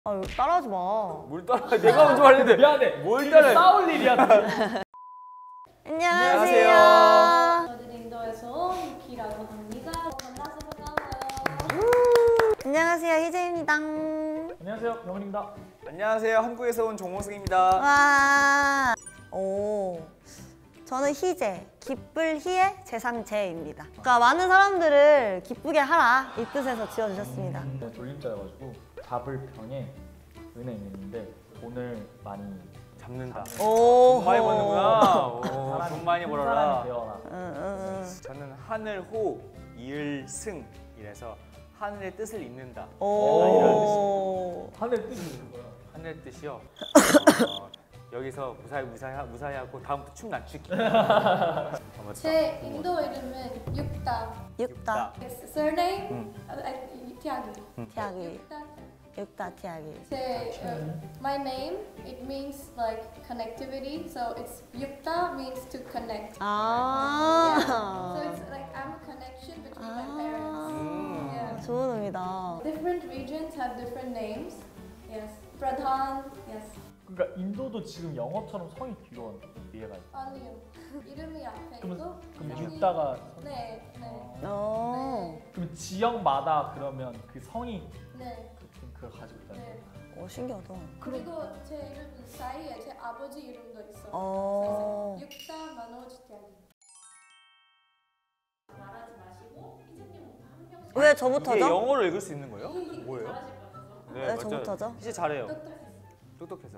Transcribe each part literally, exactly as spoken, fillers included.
아, 따라하지 마. 뭘 따라? 내가 먼저 하려는데. 미안해. 뭘 따라? 싸울 일이야. 안녕하세요. 저는 인도에서 온 유키라고 합니다. 만나서 반가워요. 안녕하세요, 희재입니다. 안녕하세요, 병원입니다. 안녕하세요. 한국에서 온 정호승입니다. 와. 오. 저는 희재, 기쁠 희의 재상재입니다. 그러니까 많은 사람들을 기쁘게 하라 이 뜻에서 지어주셨습니다. 음, 졸림자여가지고 잡을 병에 은행이 있는데 돈을 많이 잡는다. 오. 돈 많이 버는구나. 오, 돈 많이 사람이 벌어라. 되어라. 응, 응, 응. 저는 하늘호 이을승 이래서 하늘의 뜻을 잇는다. 오. 하늘 뜻이 있는 거야. 하늘의 뜻이요. 어, 여기서 무사히 무사히 무사히하고 다음부터 춤 낮추기. 제 인도 이름은 육다. 육다, Surname 음. 티아기. 티아기. 육다. 육다, 티아기. 제 uh, my name it means like connectivity. So it's yukta means to connect. 아. So it's like I'm a connection between my parents. 음. Yeah. 좋은 의미다. Different regions have different names. Yes. Pradhan. Yes. 그러니까 인도도 지금 영어처럼 성이 뒤로 위에가 있어. 아니요. 이름이 앞에 있고. 그러면 그럼 성이- 육다가 네, 네, 오. 그럼 지역마다 그러면 그 성이 네, 그, 그걸 가지고 있다는 네. 거야. 오, 신기하다. 그리고 제 이름 사이에 제 아버지 이름도 있어. 어. 그래서 육다 마노지 티아기. 왜 이게 저부터죠? 영어로 읽을 수 있는 거예요? 뭐예요? 네, 왜 맞아요. 저부터죠? 진짜 잘해요. 똑똑해서. 똑똑해서.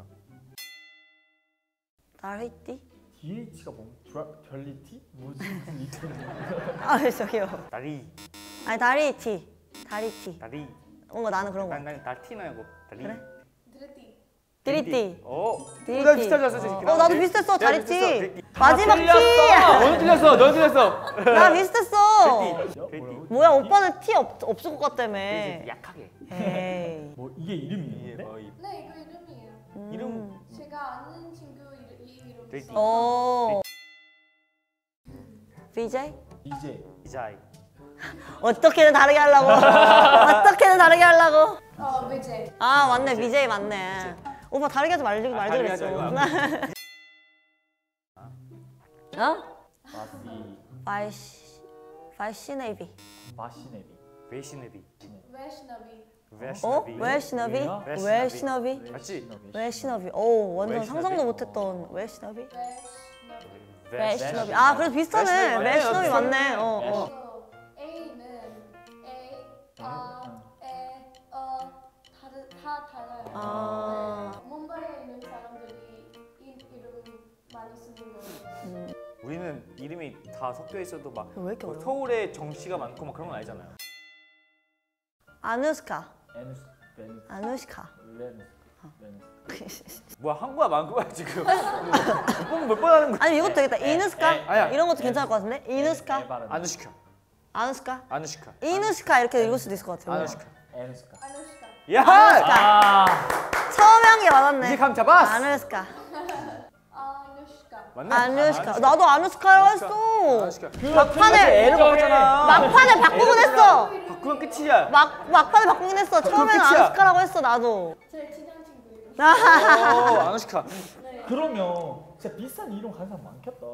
다리띠? 디에이치가 뭐? 브라, 별리티? 뭐지? 무슨 리티? 아, 저기요. 다리, 아니, 다리티. 다리티. 다리. 뭔가 나는 그런 거. 난, 난 다티나고 다리. 그래? 드레티. 드리띠. 어. 드리띠. 나 비슷하지 않았어, 지금? 어, 나도 비슷했어. 내가 다리띠. 비슷했어, 드리띠. 마지막 티. 너는 틀렸어, 너는 틀렸어. 나 비슷했어. 드리띠. 드리띠. 뭐야, 오빠는 티 없, 없을 것 같다며. 이제 약하게. 에이. 뭐 이게 이름이 이게 있는데? 뭐 이- 네, 이거 이름이에요. 음. 이름 제가 아는 친구 이름, 이 이름 드레티. 있어. 오. 비제이? 이제 이자이. 어떻게든 다르게 하려고. 어떻게든 다르게 하려고. 어, 위제. 아, 맞네. 비제이 맞네. 오빠 다르게 하지 말지, 아, 말지 다르게 그랬어. 하자, 어? 마시 바이시. 바이시네이비. 마시네비. 베이시네비. 웨시너비. 어? 베이시네비. 웨시너비? 웨시너비. 웨시너비? 맞지? 웨시너비. 오, 완전 웨시너비? 상상도 못했던 웨시너비? 웨시너비. 웨시너비. 아, 그래도 비슷하네. 웨시너비. 웨시너비 맞네. 어, 어. 그리고 A는 A, 아, 에, 어, 다르, 다 달라요. 아. 네. 뭄바이에 있는 사람들이 이 이름 많이 쓰는 거예요. 우리는 이름이 다 섞여 있어도 막 왜 이렇게 뭐 어려워? 서울에 정씨가 많고 막 그런 건 아니잖아요. 아누스카. 에누스 베누 아누시카. 레누스 레누스. 뭐야 한국어 많은 거야 지금. 몇번 하는 거야? 아니, 이것도 되겠다. 이누스카? 아니야. 이런 것도 괜찮을 것 같은데? 이누스카? 아누시카. 아누스카? 아누시카. 이누스카 이렇게 읽을 수도 있을 것 같아요. 아누시카. 에누스카. 아누시카. 야! 아 처음에 한 게 맞았네. 이제 감 잡았어. 아누스카. 아누시카. 맞네. 아누시카. 나도 아누스카라고 했어. 아누시카. 막판에 애를 먹었잖아. 막판에 바꾸긴 했어. 바꾸면 끝이야. 막 막판에 바꾸긴 했어. 처음에는 끝이야. 아누스카라고 했어 나도. 제 친한 친구 이름. 오, 아누시카. 네. 그러면 진짜 비싼 이름 가는 사람 많겠다.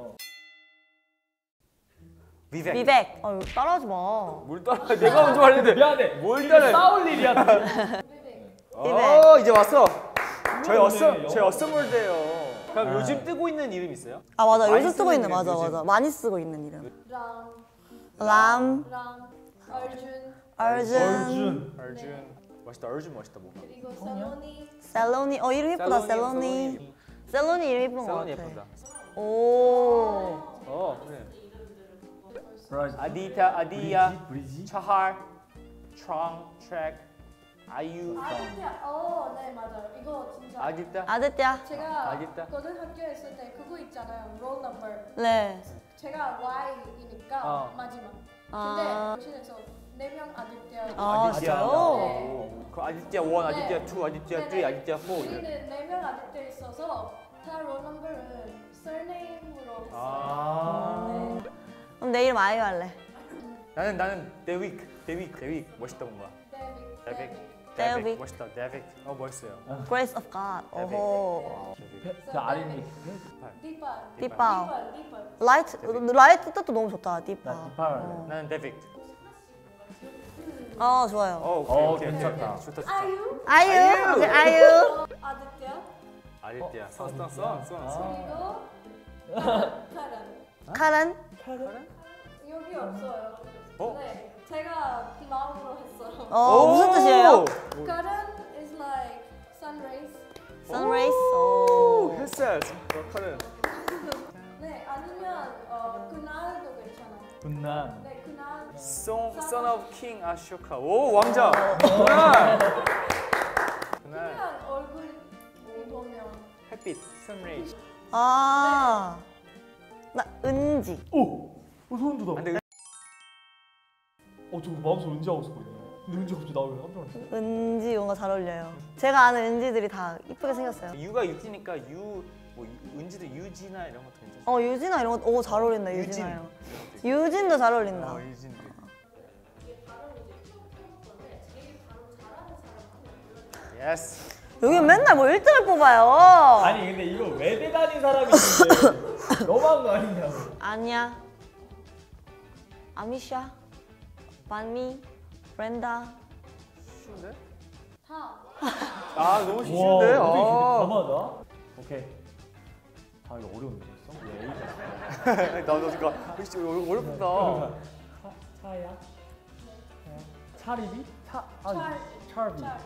비백. 비백. 아, 따라하지 마. 뭘 따라? 내가 먼저 하려는데. 미안해. 뭘 따라? 싸울 일이야. 비백. 어, 이제 왔어. 저희 이거는 어썸, 영어. 저희 어썸월드예요. 그럼 아. 요즘 뜨고 있는 이름 있어요? 아, 맞아. 많이 요즘 쓰고 쓰는 있는 이름, 맞아 요즘. 맞아. 많이 쓰고 있는 이름. 람. 람, 람. 얼준. 얼준, 얼준. 얼준. 멋있다. 얼준 멋있다 뭔가. 그리고 성이야? 살로니. 셀로니. 어, 이름 예쁘다. 셀로니. 셀로니 이름 예쁜 것 셀론이 같아. 예쁘다. 오. 어, 그래. 브라질. 아디타, 아디야, 브리지. 브리지. 차할, 트랑, 트랙, 아유, 아디야. 어, 네 맞아요. 이거 진짜. 아디타. 아드띠야. 제가 알겠다. 고등학교에 있을 때 그거 있잖아요. 롤 넘버. 네. 제가 Y이니까 어. 마지막. 아. 근데 교실에서 네 명 아디띠아. 아, 진짜요? 네. 그 아디티아 일, 아디티아 네. 이, 아디티아 네, 삼, 네. 아디티아 사. 이래. 우리는 네 명 아디띠아 있어서 다 롤 넘버는 surname으로 했어요. 아. 네. 그럼 내 이름 아이유 할래. 나는 나는 데윅, 데윅, 데윅 멋있다 뭔가. 데빅. 데빅. 데빅. David. 멋있다. 데빅. 어 멋있어요. Grace of God. David. 오호. 그 아린이 Deepa. 띠빠. Deepa. Deepa. 라이트 라이트 뜻도 너무 좋다. 띠빠. 나 디팔. 어. 나는 데빅. 어 좋아요. 어, 오케이, 어, 오케이, 오케이. 괜찮다. 좋다, 좋다. 아유. 아유. 오케이, 아유. 아디트야. 아디띠야. 어, 써, 써, 써, 아디띠야. 써, 아. 써. 그리고 카란. 카렌. 카렌? 여기 없어요. 어? 네. 제가 마음으로 했어요. 어 무슨 뜻이에요? Karan is like sun rays. Sunrays. 오. 햇살. 어, 카렌. 네, 아니면 어 그날도 괜찮아. 군난. 네, 그날. Son, son of King Ashoka. 오, 왕자. 그날. 그날. 그냥 얼굴 보면. 햇빛, sunray. 아. 나 은지. 오! 어, 소름 돋아. 근데 어, 저 마음속에 은지하고 있었거든요. 근데 은지 갑자기 나오면 깜짝 놀랐어요. 은지 뭔가 잘 어울려요. 제가 아는 은지들이 다 이쁘게 생겼어요. 유가 육지니까 유, 뭐 유- 은지도 유지나 이런 것도 괜찮죠. 어 유진아 이런 거, 오 잘 어울린다 유진. 유진아요. 이런 것도 유진도 잘 어울린다. 어, 유진. 예스. 여기 맨날 뭐 일 등을 뽑아요. 아니 근데 이거 외대 다닌 사람이 있는데 너무한 거 아니냐고. 아니야. 아미샤, 반미, 브렌다. 쉬운데? 다. 아, 너무 와, 쉬운데? 어떻게 이렇게 아. 감하다? 오케이. 아 이거 어려운데 있어? 왜 A가 나도 이거 혹시 어렵다. 차, 차야? 차리비? 차, 아, 찰. 찰비. 찰.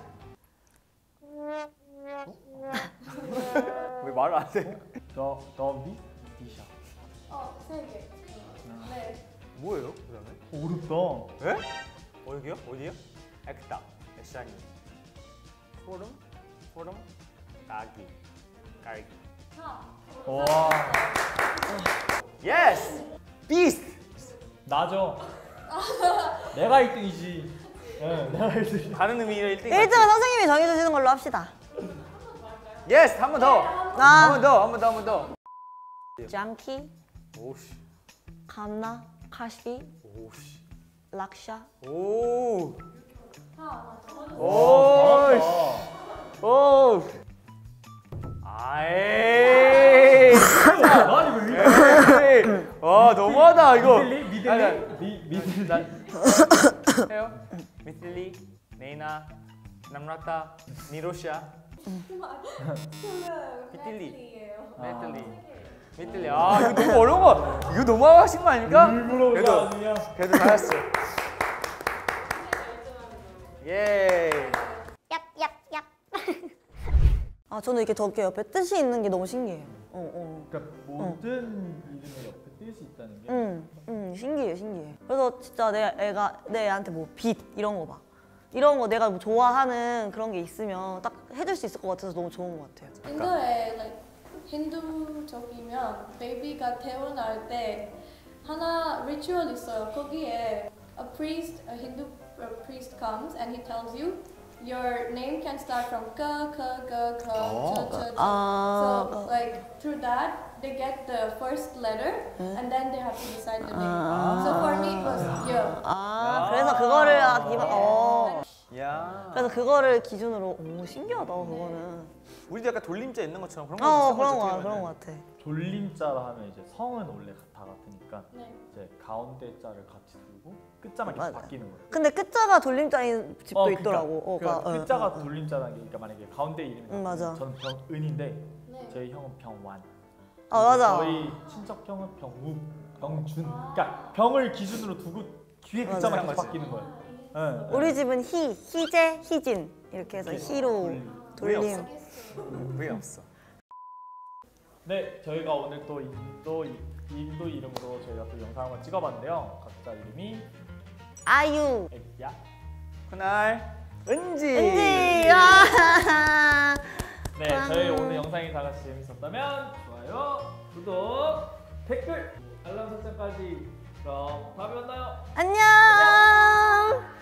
왜 말을 안 해? 더, 더비? 디샤. 어, 세 개. 네. 뭐예요? 그다음에? 어렵다. 에? 어디요? 어디요? 액다, 액션이, 소름, 소름, 까기, 깔기. 다. 와, 예스! 비스트! 나죠. 내가 일 등이지. 응, 내가 일 등. 다른 의미로 일 등. 일 등은 선생님이 정해주시는 걸로 합시다. 예스! 한 번 더! 아. 한 번 더! 한 번 더! 한 번 더! 장키, 오씨. 감나, 카시, 오씨. 락샤. 오! 다. 오! 잘한다. 오! 아이! 아니 왜 이래? 에이! 와, 너무하다, 이거! 미들리? 아니, 미들리? 미, 미들리? 나 해요? 미틀리, 네이나, 남라타, 니로샤, 미틀리. 미틀리예요. 미틀리, 미틀리. 아 이거 너무 어려운 거. 이거 너무 하신 거 아닙니까? 일부러 오지 그래도 않느냐? 그래도 잘했어. 예. 얍얍얍. 아 저는 이렇게 저렇게 옆에 뜻이 있는 게 너무 신기해요. 어 어. 그러니까 모든 이름에 옆에 뜻이 있다는 게. 응, 응, 신기해, 신기해. 그래서 진짜 내 애가 내 애한테 뭐 빛 이런 거 봐. 이런 거 내가 뭐 좋아하는 그런 게 있으면 딱 해줄 수 있을 것 같아서 너무 좋은 것 같아요. 인도에 like, 힌두적이면 베이비가 태어날 때 하나 리추얼 있어요. 거기에 a priest, a Hindu priest comes and he tells you your name can start from ka ka ka ka cha cha cha. 아, So like through that they get the first letter and then they have to decide the name. So for me it was yeah. 아, 그래서 그거를 아, 기반, 어. 야. 그래서 그거를 기준으로 오 신기하다 그거는. 우리도 약간 돌림자 있는 것처럼 그런 거 어 비슷한 그런 거죠, 거 어떻게 그런 보면은. 거 같아. 돌림자라 하면 이제 성은 원래 다 같으니까 네. 이제 가운데 자를 같이 두고 끝자만 계속 맞아요. 바뀌는 거예요. 근데 끝자가 돌림자인 집도 어, 그러니까 있더라고. 어, 그 가- 어, 끝자가 어, 어. 돌림자라는 게 그러니까 만약에 가운데 이름이 응, 맞아. 저는 병은인데 네. 저희 형은 병완. 아 맞아. 저희 친척 형은 병우, 병준. 그러니까 병을 기준으로 두고 뒤에 맞아. 글자만 계속 맞아. 바뀌는 거예요. 네. 우리 집은 희, 희재, 희진 이렇게 해서 희로 왜 돌림. 없어? 왜 없어? 네, 저희가 오늘 또 인도 인도 이름으로 저희가 또 영상을 한번 찍어봤는데요. 각자 이름이 아유, 액야. 그날 은지. 은지. 아. 네, 저희 오늘 영상이 다 같이 재밌었다면 좋아요, 구독, 댓글, 알람 설정까지. 그럼 다음에 만나요. 안녕.